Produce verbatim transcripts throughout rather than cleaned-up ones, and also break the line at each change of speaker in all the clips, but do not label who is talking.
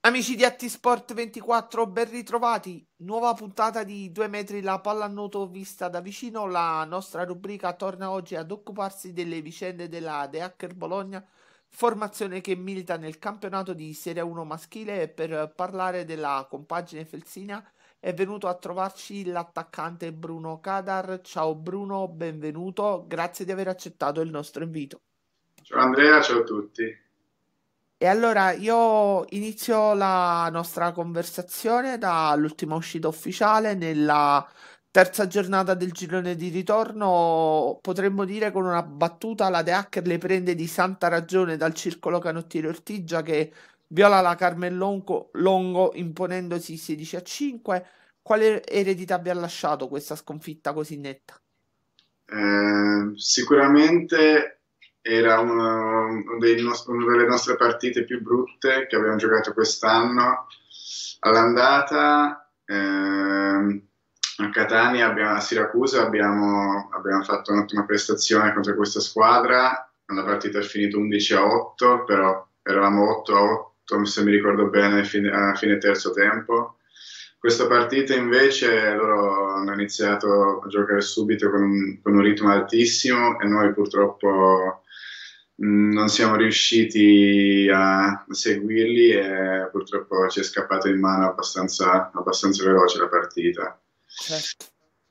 Amici di Attisport ventiquattro, ben ritrovati. Nuova puntata di due metri la pallanuoto vista da vicino. La nostra rubrica torna oggi ad occuparsi delle vicende della De Hacker Bologna, formazione che milita nel campionato di Serie uno maschile. E per parlare della compagine felsina è venuto a trovarci l'attaccante Bruno Cadar. Ciao Bruno, benvenuto. Grazie di aver accettato il nostro invito.
Ciao Andrea, ciao a tutti.
E allora io inizio la nostra conversazione dall'ultima uscita ufficiale nella terza giornata del girone di ritorno. Potremmo dire con una battuta la De Hacker le prende di santa ragione dal circolo canottiere Ortigia che viola la Carmen Longo, Longo imponendosi sedici a cinque. Quale eredità vi ha lasciato questa sconfitta così netta?
Eh, sicuramente era uno, uno dei nos- una delle nostre partite più brutte che abbiamo giocato quest'anno. All'andata, ehm, a Catania, abbiamo- a Siracusa, abbiamo, abbiamo fatto un'ottima prestazione contro questa squadra. La partita è finita undici a otto, però eravamo otto a otto, se mi ricordo bene, fine- a fine terzo tempo. Questa partita invece loro hanno iniziato a giocare subito con un, con un ritmo altissimo e noi purtroppo mh, non siamo riusciti a seguirli e purtroppo ci è scappato in mano abbastanza, abbastanza veloce la partita.
Certo.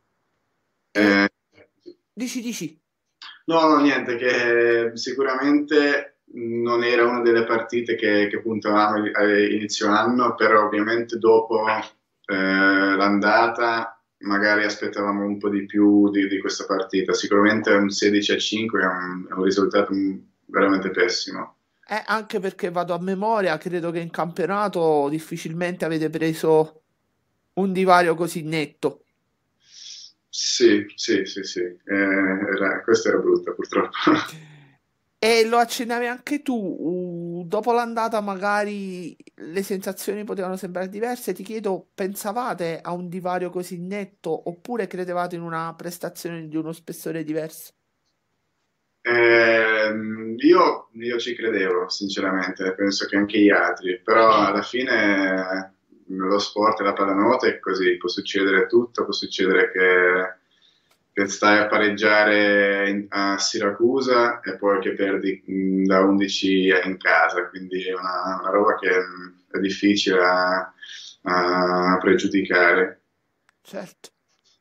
E
Eh,
dici, dici.
No, no, niente, che sicuramente non era una delle partite che, che puntavamo a inizio anno, però ovviamente dopo eh, l'andata magari aspettavamo un po' di più di, di questa partita. Sicuramente un sedici a cinque è un, è un risultato veramente pessimo.
Eh, anche perché vado a memoria, credo che in campionato difficilmente avete preso un divario così netto.
Sì, sì, sì, sì, eh, era- questa era brutta purtroppo.
E lo accennavi anche tu, uh, dopo l'andata magari le sensazioni potevano sembrare diverse. Ti chiedo, pensavate a un divario così netto oppure credevate in una prestazione di uno spessore diverso?
Ehm, io, io ci credevo, sinceramente, penso che anche gli altri, però alla fine eh, lo sport e la pallanuoto è così, può succedere tutto, può succedere che, che stai a pareggiare in- a Siracusa e poi che perdi mh, da undici in casa, quindi è una, una roba che mh, è difficile a, a pregiudicare.
Certo.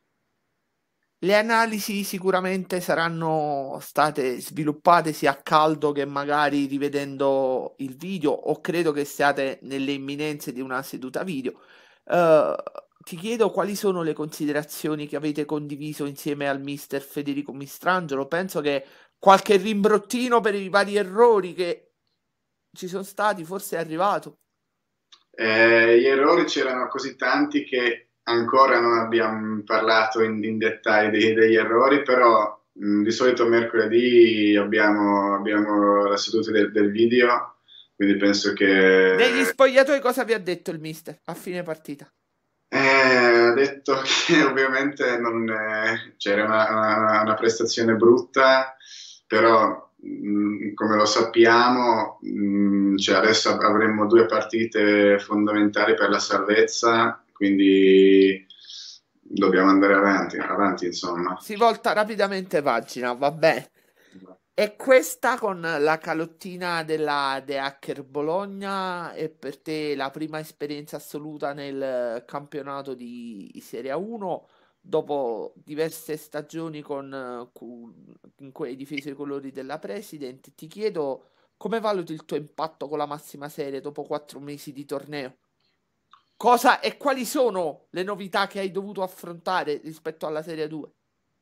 Le analisi sicuramente saranno state sviluppate sia a caldo che magari rivedendo il video, o credo che siate nelle imminenze di una seduta video. Eh, ti chiedo quali sono le considerazioni che avete condiviso insieme al mister Federico Mistrangelo. Penso che qualche rimbrottino per i vari errori che ci sono stati forse è arrivato.
Eh, gli errori c'erano così tanti che ancora non abbiamo parlato in, in dettaglio dei- degli errori, però mh, di solito mercoledì abbiamo, abbiamo la seduta del, del video, quindi penso
Negli
che
spogliatoi cosa vi ha detto il mister a fine partita?
eh, ha detto che ovviamente non, eh, c'era una, una- una prestazione brutta, però mh, come lo sappiamo, mh, cioè adesso av- avremo due partite fondamentali per la salvezza, quindi dobbiamo andare avanti, avanti insomma.
Si volta rapidamente pagina, va bene. E questa con la calottina della The Hacker Bologna è per te la prima esperienza assoluta nel campionato di Serie uno dopo diverse stagioni con, eh, cu- in cui hai difeso i colori della President. Ti chiedo come valuti il tuo impatto con la massima serie dopo quattro mesi di torneo? Cosa e quali sono le novità che hai dovuto affrontare rispetto alla Serie due?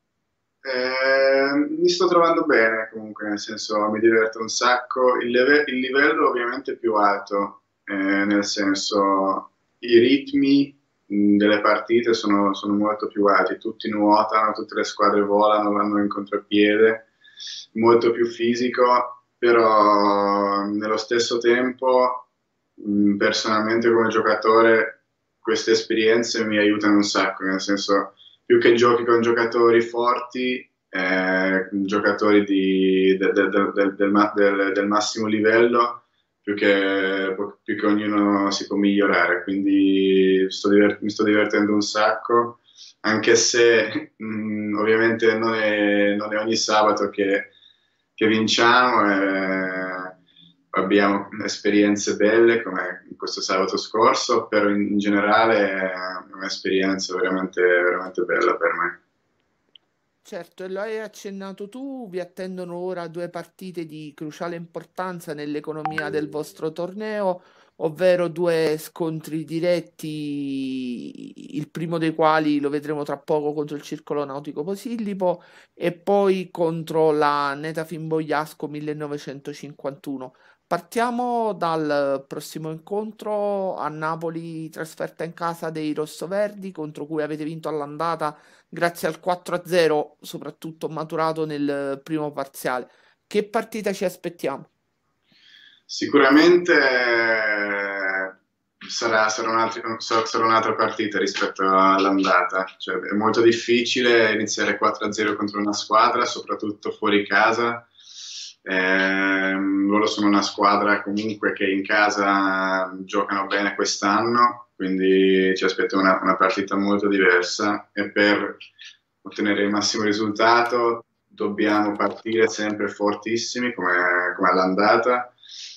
Eh, mi sto trovando bene comunque, nel senso mi diverto un sacco. Il, leve- il livello ovviamente è più alto, eh, nel senso i ritmi mh, delle partite sono, sono molto più alti, tutti nuotano, tutte le squadre volano, vanno in contropiede, molto più fisico, però nello stesso tempo, mh, personalmente come giocatore, queste esperienze mi aiutano un sacco, nel senso più che giochi con giocatori forti, eh, giocatori di- de- de- de- del, del ma- del- del massimo livello, più che, più che ognuno si può migliorare, quindi sto diver- mi sto divertendo un sacco, anche se mh, ovviamente non è, non è ogni sabato che, che vinciamo, e abbiamo esperienze belle come questo sabato scorso, però in, in generale è un'esperienza veramente, veramente bella per me.
Certo, e lo hai accennato tu, vi attendono ora due partite di cruciale importanza nell'economia del vostro torneo, ovvero due scontri diretti, il primo dei quali lo vedremo tra poco contro il Circolo Nautico Posillipo e poi contro la Netafim Bogliasco millenovecentocinquantuno. Partiamo dal prossimo incontro a Napoli, trasferta in casa dei rossoverdi, contro cui avete vinto all'andata grazie al quattro a zero, soprattutto maturato nel primo parziale. Che partita ci aspettiamo?
Sicuramente eh, sarà, sarà un'altra sarà- sarà un'altra partita rispetto all'andata. Cioè, è molto difficile iniziare quattro a zero contro una squadra, soprattutto fuori casa. Ehm, loro sono una squadra comunque che in casa giocano bene quest'anno, quindi ci aspetta una, una partita molto diversa e per ottenere il massimo risultato dobbiamo partire sempre fortissimi come, come all'andata,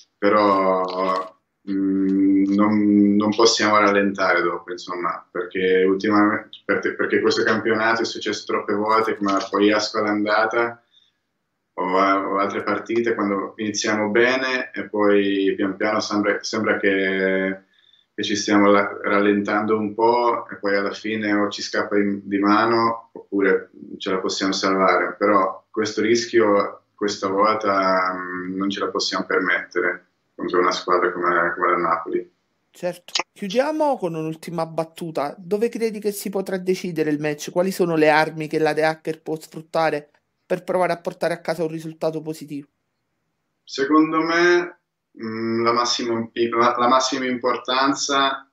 però mh, non, non possiamo rallentare dopo, insomma, perché ultimamente, perché, perché questo campionato è successo troppe volte come la Pogliasco all'andata o, o altre partite quando iniziamo bene e poi pian piano sembra, sembra che, che ci stiamo la- rallentando un po' e poi alla fine o ci scappa di, di mano oppure ce la possiamo salvare, però questo rischio questa volta mh, non ce la possiamo permettere contro una squadra come, come la Napoli.
Certo. Chiudiamo con un'ultima battuta. Dove credi che si potrà decidere il match? Quali sono le armi che la The Hacker può sfruttare per provare a portare a casa un risultato positivo?
Secondo me, mh, la massima, la- la massima importanza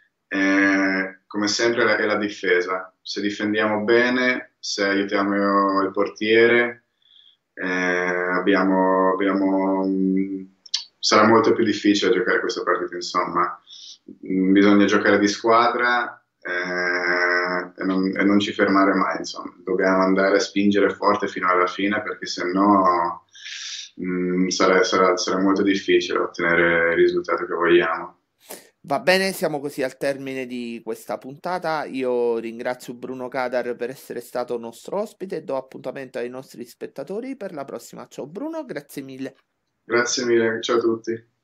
è, come sempre, è la, è la difesa. Se difendiamo bene, se aiutiamo il portiere, eh, abbiamo, abbiamo, mh, sarà molto più difficile giocare questa partita, insomma. Mh, Bisogna giocare di squadra, eh, e non, e non ci fermare mai, insomma. Dobbiamo andare a spingere forte fino alla fine perché sennò mh, sarà, sarà- sarà molto difficile ottenere il risultato che vogliamo.
Va bene, siamo così al termine di questa puntata. Io ringrazio Bruno Cadar per essere stato nostro ospite e do appuntamento ai nostri spettatori per la prossima. Ciao Bruno, grazie mille.
Grazie mille, ciao a tutti.